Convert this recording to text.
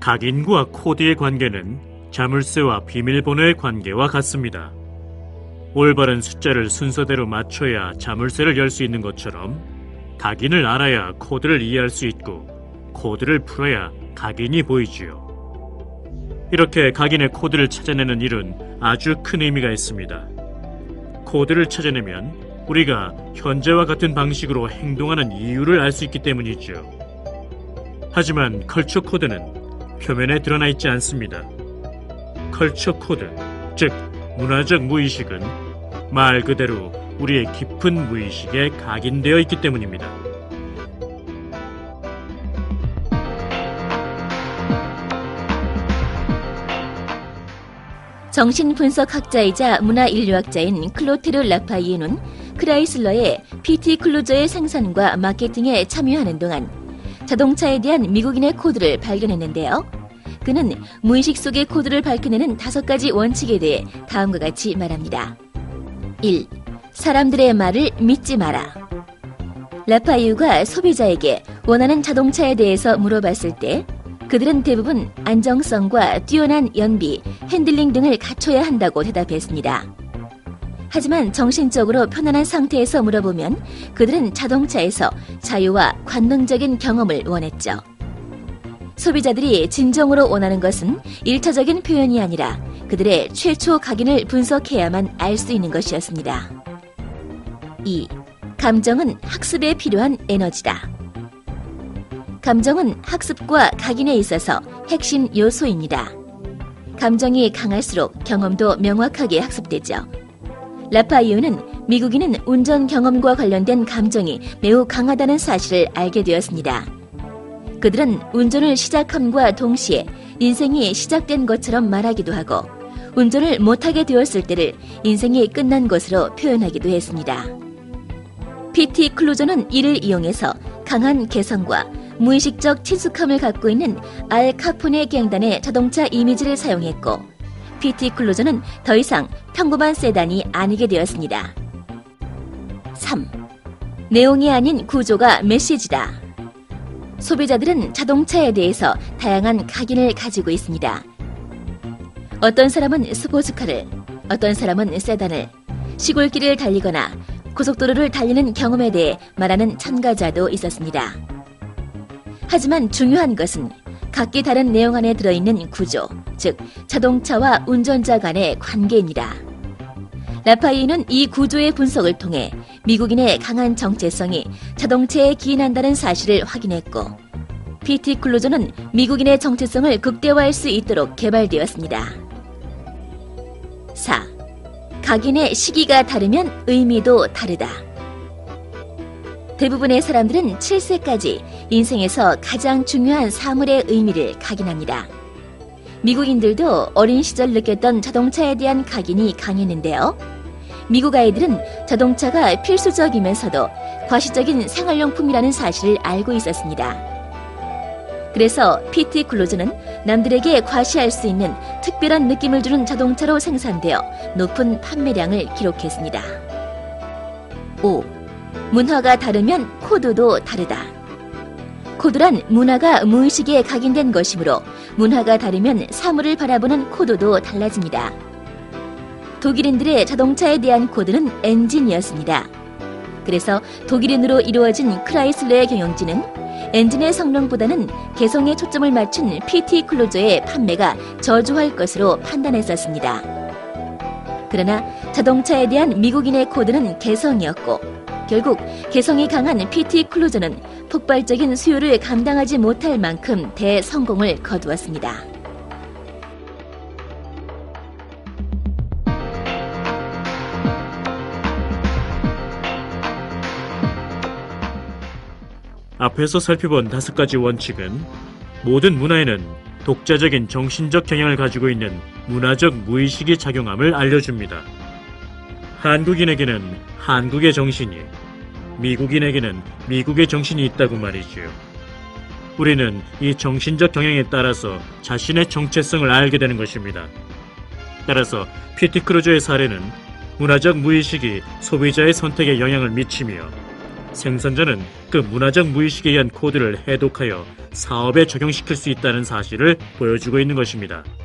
각인과 코드의 관계는 자물쇠와 비밀번호의 관계와 같습니다. 올바른 숫자를 순서대로 맞춰야 자물쇠를 열 수 있는 것처럼 각인을 알아야 코드를 이해할 수 있고 코드를 풀어야 각인이 보이지요. 이렇게 각인의 코드를 찾아내는 일은 아주 큰 의미가 있습니다. 코드를 찾아내면 우리가 현재와 같은 방식으로 행동하는 이유를 알 수 있기 때문이죠. 하지만 컬처 코드는 표면에 드러나 있지 않습니다. 컬처 코드, 즉 문화적 무의식은 말 그대로 우리의 깊은 무의식에 각인되어 있기 때문입니다. 정신분석학자이자 문화인류학자인 클로테르 라파이에는 크라이슬러의 PT 클루저의 생산과 마케팅에 참여하는 동안 자동차에 대한 미국인의 코드를 발견했는데요. 그는 무의식 속의 코드를 밝혀내는 5가지 원칙에 대해 다음과 같이 말합니다. 1. 사람들의 말을 믿지 마라. 라파이유가 소비자에게 원하는 자동차에 대해서 물어봤을 때 그들은 대부분 안정성과 뛰어난 연비, 핸들링 등을 갖춰야 한다고 대답했습니다. 하지만 정신적으로 편안한 상태에서 물어보면 그들은 자동차에서 자유와 관능적인 경험을 원했죠. 소비자들이 진정으로 원하는 것은 1차적인 표현이 아니라 그들의 최초 각인을 분석해야만 알 수 있는 것이었습니다. 2. 감정은 학습에 필요한 에너지다. 감정은 학습과 각인에 있어서 핵심 요소입니다. 감정이 강할수록 경험도 명확하게 학습되죠. 라파이유는 미국인은 운전 경험과 관련된 감정이 매우 강하다는 사실을 알게 되었습니다. 그들은 운전을 시작함과 동시에 인생이 시작된 것처럼 말하기도 하고 운전을 못하게 되었을 때를 인생이 끝난 것으로 표현하기도 했습니다. PT 클루저는 이를 이용해서 강한 개성과 무의식적 친숙함을 갖고 있는 알 카포네 갱단의 자동차 이미지를 사용했고 PT 클루저는 더 이상 평범한 세단이 아니게 되었습니다. 3. 내용이 아닌 구조가 메시지다. 소비자들은 자동차에 대해서 다양한 각인을 가지고 있습니다. 어떤 사람은 스포츠카를, 어떤 사람은 세단을, 시골길을 달리거나 고속도로를 달리는 경험에 대해 말하는 참가자도 있었습니다. 하지만 중요한 것은 각기 다른 내용 안에 들어있는 구조, 즉 자동차와 운전자 간의 관계입니다. 라파이는 이 구조의 분석을 통해 미국인의 강한 정체성이 자동차에 기인한다는 사실을 확인했고 PT 클루저는 미국인의 정체성을 극대화할 수 있도록 개발되었습니다. 4. 각인의 시기가 다르면 의미도 다르다. 대부분의 사람들은 7세까지 인생에서 가장 중요한 사물의 의미를 각인합니다. 미국인들도 어린 시절 느꼈던 자동차에 대한 각인이 강했는데요. 미국 아이들은 자동차가 필수적이면서도 과시적인 생활용품이라는 사실을 알고 있었습니다. 그래서 PT 클루저는 남들에게 과시할 수 있는 특별한 느낌을 주는 자동차로 생산되어 높은 판매량을 기록했습니다. 5. 문화가 다르면 코드도 다르다. 코드란 문화가 무의식에 각인된 것이므로 문화가 다르면 사물을 바라보는 코드도 달라집니다. 독일인들의 자동차에 대한 코드는 엔진이었습니다. 그래서 독일인으로 이루어진 크라이슬러의 경영진은 엔진의 성능보다는 개성에 초점을 맞춘 PT 클루저의 판매가 저조할 것으로 판단했었습니다. 그러나 자동차에 대한 미국인의 코드는 개성이었고 결국 개성이 강한 PT 클루저는 폭발적인 수요를 감당하지 못할 만큼 대성공을 거두었습니다. 앞에서 살펴본 5가지 원칙은 모든 문화에는 독자적인 정신적 경향을 가지고 있는 문화적 무의식이 작용함을 알려줍니다. 한국인에게는 한국의 정신이, 미국인에게는 미국의 정신이 있다고 말이지요. 우리는 이 정신적 경향에 따라서 자신의 정체성을 알게 되는 것입니다. 따라서 PT 클루저의 사례는 문화적 무의식이 소비자의 선택에 영향을 미치며 생산자는 그 문화적 무의식에 의한 코드를 해독하여 사업에 적용시킬 수 있다는 사실을 보여주고 있는 것입니다.